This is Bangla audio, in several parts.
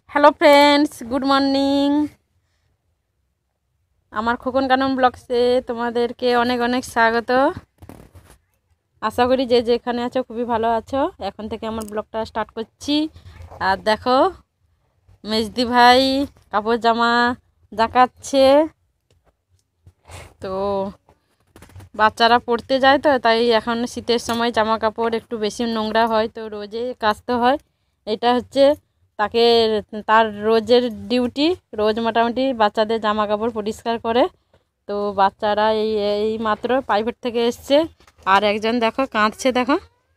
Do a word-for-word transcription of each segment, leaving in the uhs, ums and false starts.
Hello friends, good morning. আমার খোকন কানন ব্লগসে তোমাদেরকে অনেক অনেক স্বাগত। আশা করি যে যেখানে আছো খুবই ভালো আছো। এখন থেকে আমার ব্লগটা স্টার্ট করছি। আর দেখো মেজদি ভাই কাপড় জামা জাকাচ্ছে। তো বাচ্চারা পড়তে যায়, তো তাই এখন শীতের সময় জামা কাপড় একটু বেশি নোংরা হয়, তো রোজে কাচতে হয়। এটা হচ্ছে তাকে তার রোজের ডিউটি। রোজ মোটামুটি বাচ্চাদের জামা কাপড় পরিষ্কার করে। তো বাচ্চারা এই এই মাত্র প্রাইভেট থেকে এসছে। আর একজন দেখো কাঁদছে, দেখো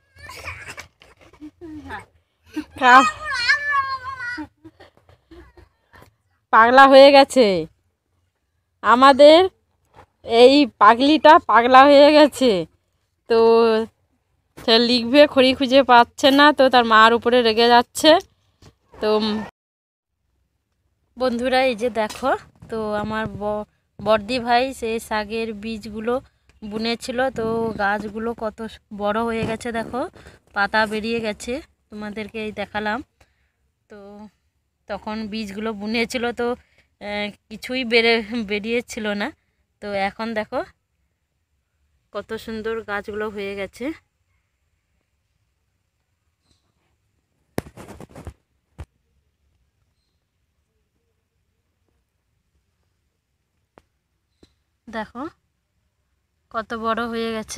পাগলা হয়ে গেছে। আমাদের এই পাগলিটা পাগলা হয়ে গেছে। তো সে লিখবে খড়ি খুঁজে পাচ্ছে না, তো তার মার উপরে রেগে যাচ্ছে। তো বন্ধুরা এই যে দেখো, তো আমার বর্দি ভাই সেই শাকের বীজগুলো বুনেছিল, তো গাছগুলো কত বড় হয়ে গেছে দেখো, পাতা বেরিয়ে গেছে। তোমাদেরকে এই দেখালাম। তো তখন বীজগুলো বুনেছিল, তো কিছুই বেড়ে বেরিয়েছিল না। তো এখন দেখো কত সুন্দর গাছগুলো হয়ে গেছে। দেখো কত বড় হয়ে গেছে।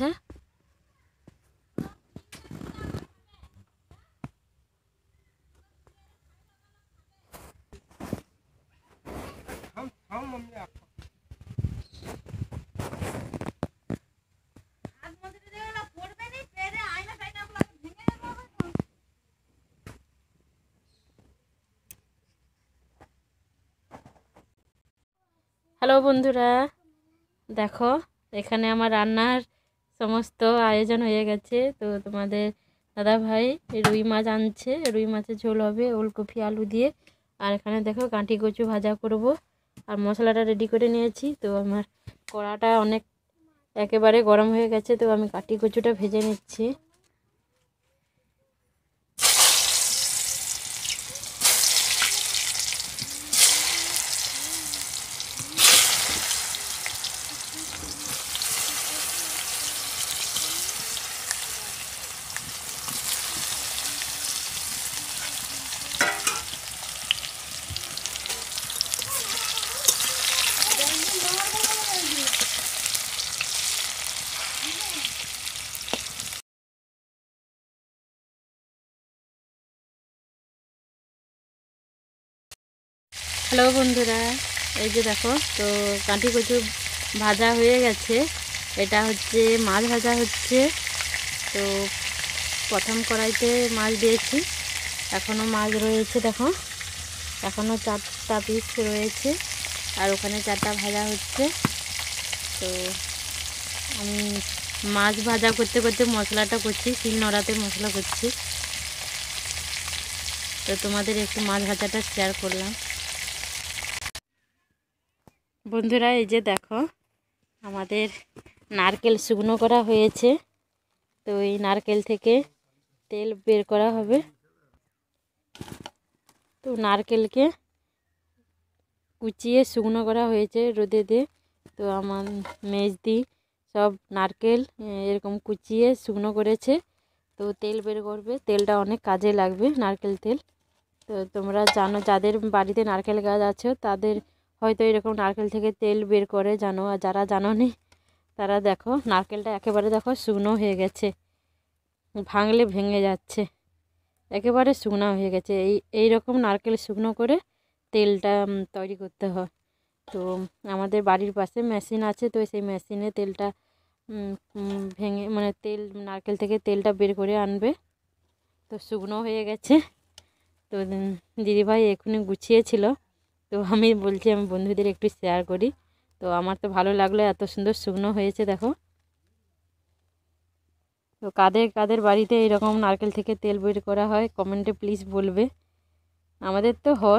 হ্যালো বন্ধুরা, দেখো এখানে আমার রান্নার সমস্ত আয়োজন হয়ে গেছে। তো তোমাদের দাদা ভাই রুই মাছ আনছে, রুই মাছের ঝোল হবে ওলকপি আলু দিয়ে। আর এখানে দেখো গাঁটি কচু ভাজা করব। আর মশলাটা রেডি করে নিয়েছি। তো আমার কড়াটা অনেক একেবারে গরম হয়ে গেছে, তো আমি গাঁটি কচুটা ভেজে নিচ্ছি। হ্যালো বন্ধুরা, এই যে দেখো, তো গাঁটি কচু ভাজা হয়ে গেছে। এটা হচ্ছে মাছ ভাজা হচ্ছে। তো প্রথম কড়াইতে মাছ দিয়েছি, এখনও মাছ রয়েছে দেখো, এখনও চারটা পিস রয়েছে। আর ওখানে চারটা ভাজা হচ্ছে। তো আমি মাছ ভাজা করতে করতে মশলাটা করছি, শিল নোড়াতে মশলা করছি। তো তোমাদের একটু মাছ ভাজাটা শেয়ার করলাম। বন্ধুরা এই যে দেখো, আমাদের নারকেল শুকনো করা হয়েছে। তো এই নারকেল থেকে তেল বের করা হবে। তো নারকেলকে কুচিয়ে শুকনো করা হয়েছে রোদে দিয়ে। তো আমার মেজদি সব নারকেল এরকম কুচিয়ে শুকনো করেছে। তো তেল বের করবে, তেলটা অনেক কাজে লাগবে নারকেল তেল। তো তোমরা জানো, যাদের বাড়িতে নারকেল গাছ আছে তাদের হয়তো এরকম নারকেল থেকে তেল বের করে জানো। আর যারা জানো নি তারা দেখো নারকেলটা একেবারে দেখো শুকনো হয়ে গেছে, ভাঙলে ভেঙে যাচ্ছে, একেবারে শুকনো হয়ে গেছে। এই এই রকম নারকেল শুকনো করে তেলটা তৈরি করতে হয়। তো আমাদের বাড়ির পাশে মেশিন আছে, তো সেই মেশিনে তেলটা ভেঙে মানে তেল নারকেল থেকে তেলটা বের করে আনবে। তো শুকনো হয়ে গেছে। তো দিদিভাই এখনই গুছিয়েছিল। তো আমি বলছি আমি বন্ধুদের একটু শেয়ার করি। তো আমার তো ভালো লাগলো, এত সুন্দর শুকনো হয়েছে দেখো। তো কাদের কাদের বাড়িতে এরকম নারকেল থেকে তেল বের করা হয় কমেন্টে প্লিজ বলবে। আমাদের তো হয়।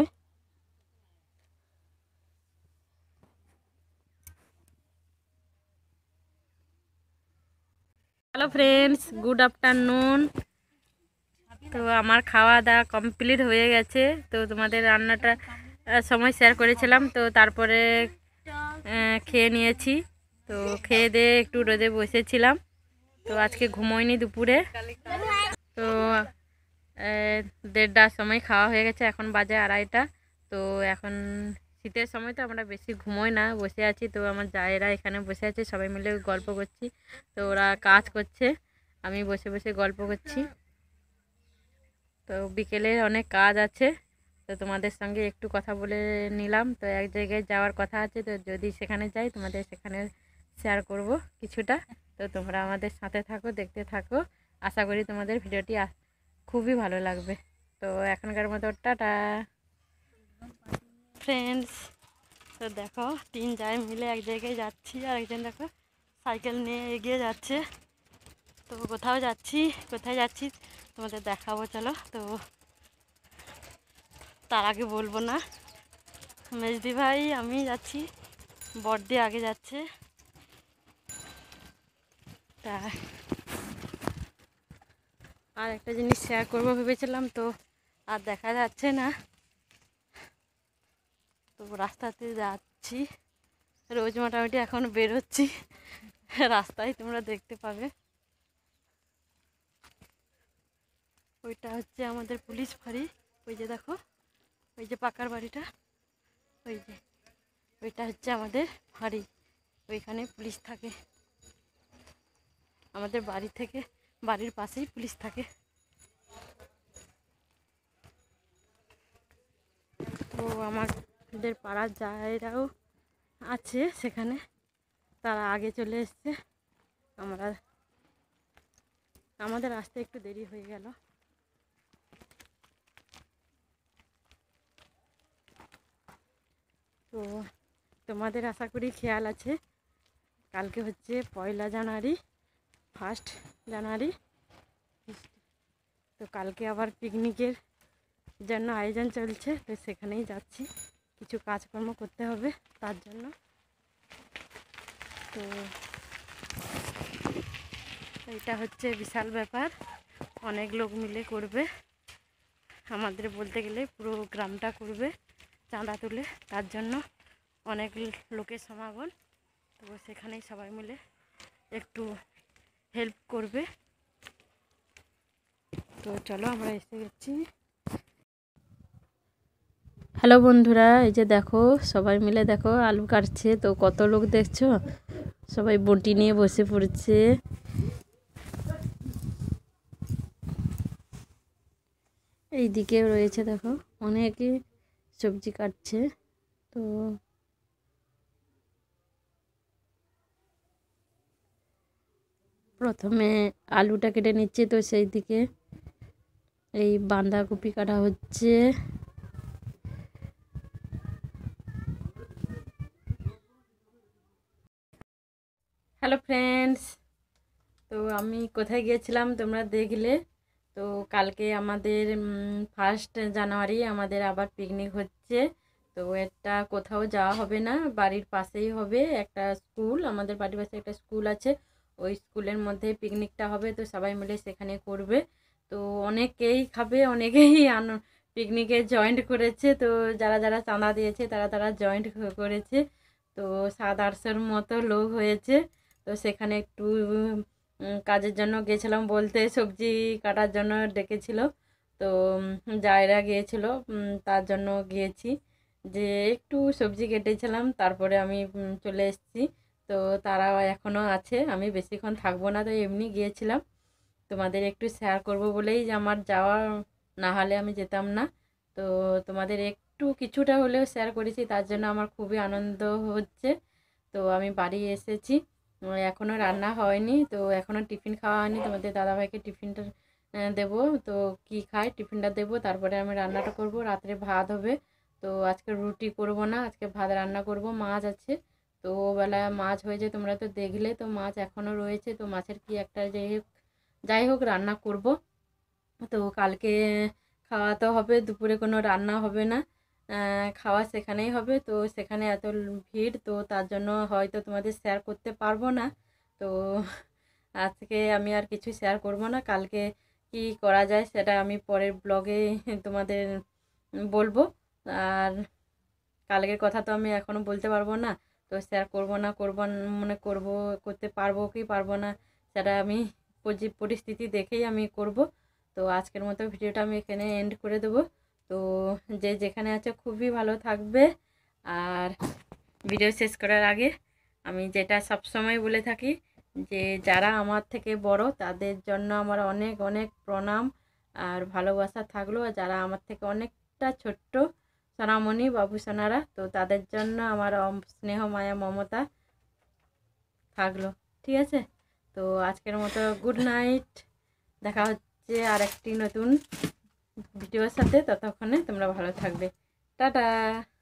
Hello friends, good afternoon. তো আমার খাওয়া দাওয়া কমপ্লিট হয়ে গেছে। তো তোমাদের রান্নাটা সময় শেয়ার করেছিলাম, তো তারপরে খেয়ে নিয়েছি। তো খেয়ে দিয়ে একটু রোদে বসেছিলাম। তো আজকে ঘুমোইনি দুপুরে। তো দেড়টার সময় খাওয়া হয়ে গেছে, এখন বাজে আড়াইটা। তো এখন শীতের সময় তো আমরা বেশি ঘুমোই না, বসে আছি। তো আমার জায়েরা এখানে বসে আছে, সবাই মিলে গল্প করছি। তো ওরা কাজ করছে, আমি বসে বসে গল্প করছি। তো বিকেলে অনেক কাজ আছে, তো তোমাদের সঙ্গে একটু কথা বলে নিলাম। তো এক জায়গায় যাওয়ার কথা আছে, তো যদি সেখানে যাই তোমাদের সেখানে শেয়ার করব কিছুটা। তো তোমরা আমাদের সাথে থাকো, দেখতে থাকো। আশা করি তোমাদের ভিডিওটি খুবই ভালো লাগবে। তো এখনকার মতো টাটা ফ্রেন্ডস। তো দেখো তিন জায় মিলে এক জায়গায় যাচ্ছি, আর একজন দেখো সাইকেল নিয়ে এগিয়ে যাচ্ছে। তো কোথাও যাচ্ছি, কোথায় যাচ্ছি তোমাদের দেখাবো, চলো। তো তার আগে বলবো না, মেজদি ভাই আমি যাচ্ছি, বড়দি আগে যাচ্ছে। তা আর একটা জিনিস শেয়ার করবো ভেবেছিলাম, তো আর দেখা যাচ্ছে না। তো রাস্তাতে যাচ্ছি, রোজ মোটামুটি এখন বেরোচ্ছি, রাস্তায় তোমরা দেখতে পাবে। ওইটা হচ্ছে আমাদের পুলিশ ফাঁড়ি, ওই যে দেখো, ওই যে পাকার বাড়িটা, ওই যে ওইটা হচ্ছে আমাদের ফাঁড়ি। ওইখানে পুলিশ থাকে, আমাদের বাড়ি থেকে বাড়ির পাশেই পুলিশ থাকে। তো আমাদের পাড়ার জায়গাও আছে সেখানে, তারা আগে চলে এসছে। আমরা আমাদের আসতে একটু দেরি হয়ে গেল। তো তোমাদের আশা করি খেয়াল আছে, কালকে হচ্ছে পয়লা জানুয়ারি, ফার্স্ট জানুয়ারি। তো কালকে আবার পিকনিকের জন্য আয়োজন চলছে, তো সেখানেই যাচ্ছি, কিছু কাজকর্ম করতে হবে তার জন্য। তো এটা হচ্ছে বিশাল ব্যাপার, অনেক লোক মিলে করবে, আমাদের বলতে গেলে পুরো গ্রামটা করবে চাঁদা তুলে, তার জন্য অনেক লোকের সমাগম। তো সেখানেই সবাই মিলে একটু হেল্প করবে। তো চলো আমরা এসে গেছি। হ্যালো বন্ধুরা, এই যে দেখো সবাই মিলে দেখো আলু কাটছে। তো কত লোক দেখছো, সবাই বটি নিয়ে বসে পড়েছে। এই দিকে রয়েছে দেখো অনেকে সবজি কাটছে। তো প্রথমে আলুটা কেটে নিচ্ছে, তো সেই দিকে এই বাঁধাকপি কাটা হচ্ছে। হ্যালো ফ্রেন্ডস, তো আমি কোথায় গিয়েছিলাম তোমরা দেখলে। তো কালকে আমাদের ফার্স্ট জানুয়ারি আমাদের আবার পিকনিক হচ্ছে। তো এটা কোথাও যাওয়া হবে না, বাড়ির পাশেই হবে একটা স্কুল, আমাদের বাড়ির পাশে একটা স্কুল আছে, ওই স্কুলের মধ্যে পিকনিকটা হবে। তো সবাই মিলে সেখানে করবে। তো অনেকেই খাবে, অনেকেই আন পিকনিকে জয়েন্ট করেছে। তো যারা যারা চাঁদা দিয়েছে তারা তারা জয়েন্ট করেছে। তো সাত আটশোর মতো লোক হয়েছে। তো সেখানে একটু কাজের জন্য গিয়েছিলাম, বলতে সবজি কাটার জন্য ডেকেছিল। তো জায়রা গিয়েছিল, তার জন্য গিয়েছি, যে একটু সবজি কেটেছিলাম, তারপরে আমি চলে এসেছি। তো তারা এখনও আছে, আমি বেশিক্ষণ থাকবো না, তো এমনি গিয়েছিলাম তোমাদের একটু শেয়ার করব বলেই, যে আমার যাওয়া না হলে আমি যেতাম না। তো তোমাদের একটু কিছুটা হলেও শেয়ার করেছি, তার জন্য আমার খুবই আনন্দ হচ্ছে। তো আমি বাড়ি এসেছি, এখনও রান্না হয়নি, তো এখনও টিফিন খাওয়া হয়নি। তোমাদের দাদাভাইকে টিফিনটা দেবো, তো কি খায় টিফিনটা দেবো, তারপরে আমি রান্নাটা করব। রাত্রে ভাত হবে, তো আজকে রুটি করব না, আজকে ভাত রান্না করব। মাছ আছে, তো ওবেলা মাছ হয়েছে তোমরা তো দেখলে, তো মাছ এখনও রয়েছে। তো মাছের কি একটা যাই হোক যাই হোক রান্না করব। তো কালকে খাওয়া তো হবে, দুপুরে কোনো রান্না হবে না, খাওয়া সেখানেই হবে। তো সেখানে এত ভিড়, তো তার জন্য হয়তো তোমাদের শেয়ার করতে পারবো না। তো আজকে আমি আর কিছু শেয়ার করব না, কালকে কি করা যায় সেটা আমি পরের ব্লগে তোমাদের বলবো। আর কালকের কথা তো আমি এখনও বলতে পারবো না, তো শেয়ার করবো না করবো মনে করবো করতে পারবো কি পারবো না সেটা আমি পরিস্থিতি দেখেই আমি করব। তো আজকের মতো ভিডিওটা আমি এখানে এন্ড করে দেবো। তো যে যেখানে আছে খুবই ভালো থাকবে। আর ভিডিও শেষ করার আগে আমি যেটা সবসময় বলে থাকি যে যারা আমার থেকে বড় তাদের জন্য আমার অনেক অনেক প্রণাম আর ভালোবাসা থাকলো। আর যারা আমার থেকে অনেকটা ছোট্ট সোনামণি বাবু সোনারা, তো তাদের জন্য আমার স্নেহ মায়া মমতা থাকলো। ঠিক আছে, তো আজকের মতো গুড নাইট। দেখা হচ্ছে আর একটি নতুন ভিডিওর সাথে, ততক্ষণে তোমরা ভালো থাকবে। টাটা।